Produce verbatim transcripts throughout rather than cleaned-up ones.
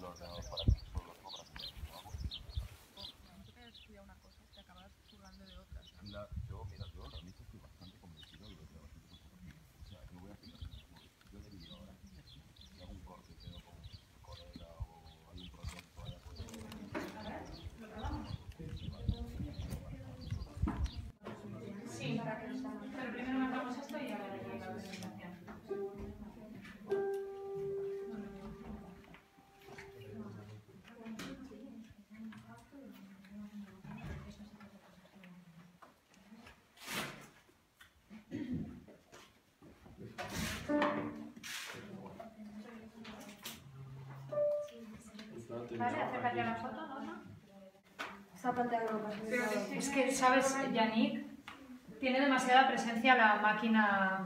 Vale, acércate a la foto, Norma. Esta pantalla no pasa. Es que, ¿sabes, Yannick? Tiene demasiada presencia la máquina.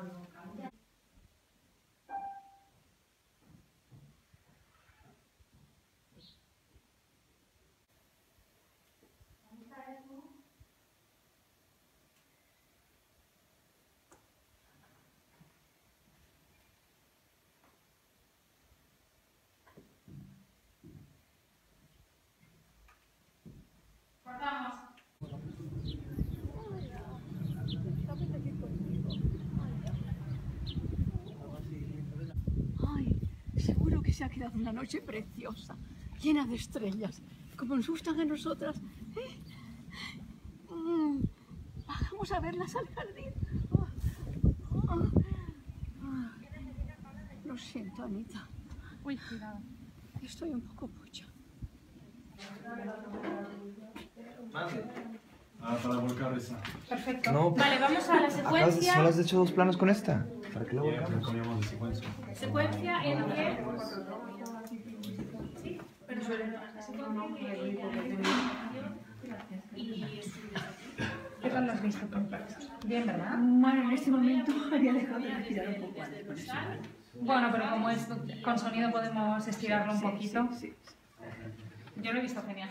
Ay, seguro que se ha quedado una noche preciosa, llena de estrellas, como nos gustan a nosotras. ¿Eh? Mm, Bajamos a verlas al jardín. Oh, oh, oh. Lo siento, Anita. Uy, cuidado. Estoy un poco pocha. Ah, para volcar esa. Perfecto. No. Vale, vamos a la Acabas de, secuencia. ¿solo has hecho dos planos con esta? ¿Para qué la Yeah, volcamos? cambiamos de secuencia. Secuencia en pie. Sí, pero secuencia y ¿qué tal lo has visto tú? Bien, ¿verdad? Bueno, en este momento había dejado de respirar un poco antes con eso. Bueno, pero como es con sonido podemos estirarlo un Sí, poquito. sí, sí. Yo lo he visto genial.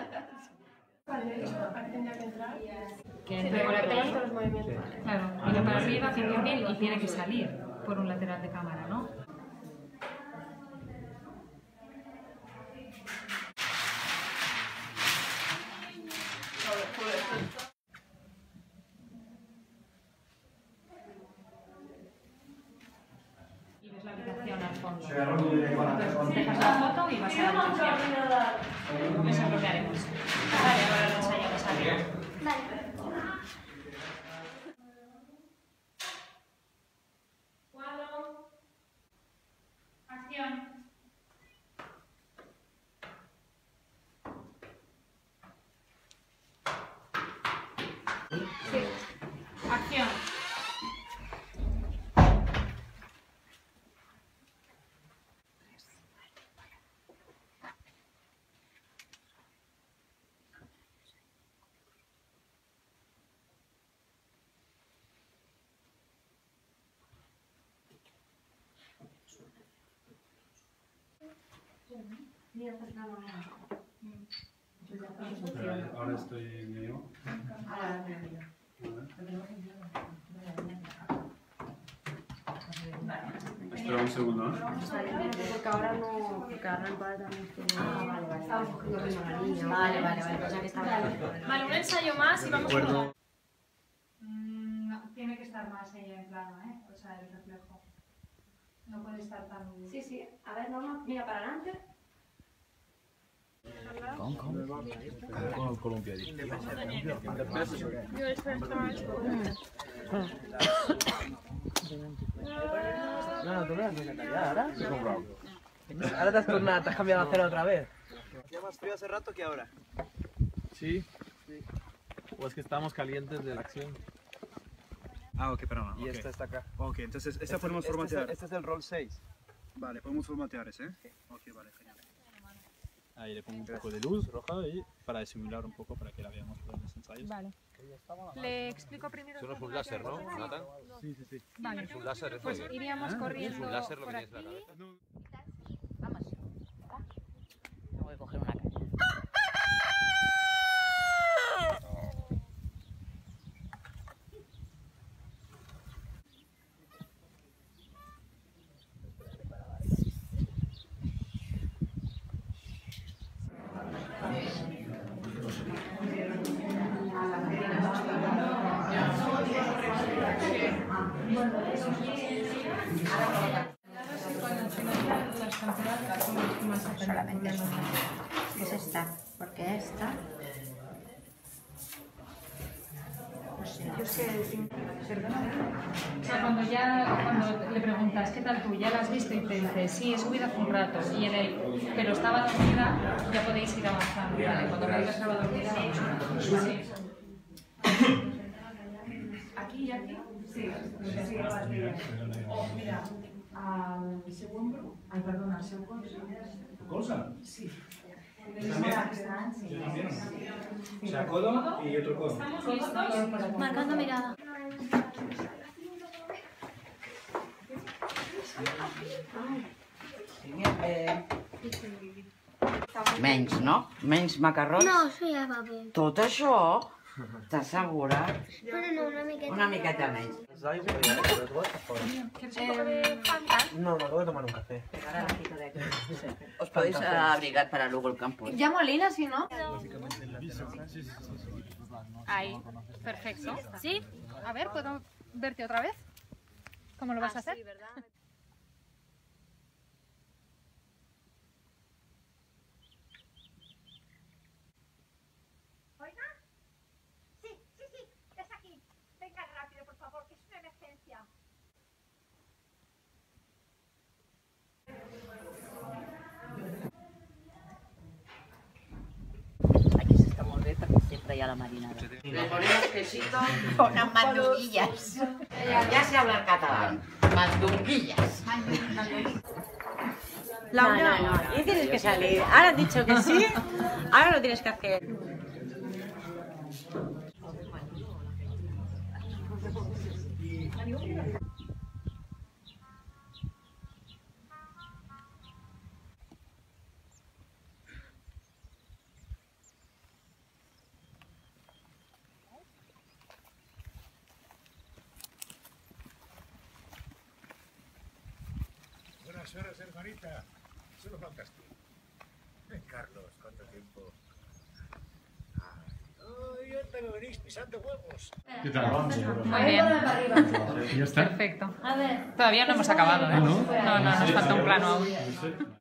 Que entre con la todos los movimientos. Claro, mira para arriba, haciendo bien y tiene que salir por un lateral de cámara, ¿no? Y ves la habitación al fondo. Dejas la foto y vas a la habitación. Eso es lo que haremos. Vale, ahora lo ensayamos arriba. Cuadro. Acción. Sí. Acción. Espera, ahora estoy en ello. Espera un segundo, ¿eh? Porque ahora no. Porque ahora el padre también tiene. Ah, vale, vale. Estamos cogiendo ritmo a la niña. Vale, vale, vale. Pues ya que está. Vale, un ensayo más y vamos a acuerdo. probar. Mm, no, tiene que estar más ella en plano, ¿eh? O sea, el reflejo. No puede estar tan... Sí, sí. A ver, Norma, mira para adelante. ¿Cómo? ¿Cómo? A ver con el columpiadito. No, no, tú no eres ya, ¿ahora? Ahora te has tornado, te has cambiado a cero otra vez. ¿Hacía más frío hace rato que ahora? Sí. O es que estamos calientes de la acción. Ah, ok, perdón. Y esta está acá. Ok, entonces esta Este- podemos este es el- formatear. Este es el roll seis. Vale, podemos formatear ese, ¿eh? Ok, vale, genial. Ahí le pongo un poco de luz roja y para disimular un poco para que la veamos por los ensayos. Vale. Le explico primero... Eso no es un láser, ¿no, Nathan? Sí, sí, sí. Vale. Es un láser, eso. Pues iríamos corriendo Es un láser lo que por tienes en la aquí. cabeza. Vamos. Me voy a coger una caña. exactamente es, es esta, porque esta... No sé, yo es que... O sea, cuando ya cuando le preguntas ¿qué tal tú? ¿Ya la has visto? Y te dice sí, he subido hace un rato. Y en el pero estaba dormida, ya podéis ir avanzando. Vale, cuando me digas estaba dormida, vamos. Sí. ¿Aquí y aquí? Sí. Sí, oh, mira, al segundo... Ay, perdona, al segundo... ¿Cosa? Sí. O sea, codo y otro codo. Marcando mirada. Menys, no? Menys macarrons? No, això ja va bé. Tot això? Estàs segura? Però no, una miqueta. Una miqueta menys. No, me acabo de tomar un café. Os podéis abrigar para luego el campo. Ya Molina, si no. Ahí, perfecto. ¿Sí? A ver, ¿puedo verte otra vez? ¿Cómo lo vas a hacer? Sí, ¿verdad? Aquí s'està molt bé perquè sempre hi ha la marinada. Le ponemos quesito con unas mandonguillas. Ya sé hablar catalán. Mandonguillas. No, no, no. Y tienes que salir. Ahora has dicho que sí, ahora lo tienes que hacer. Buenas horas, hermanita. Solo faltas tú. Ven, Carlos, ¿cuánto tiempo? Ay, ahorita me venís pisando huevos. ¿Qué tal? Muy bien. ¿Ya está? Perfecto. Todavía no hemos acabado, ¿eh? No, no, nos falta un plano aún.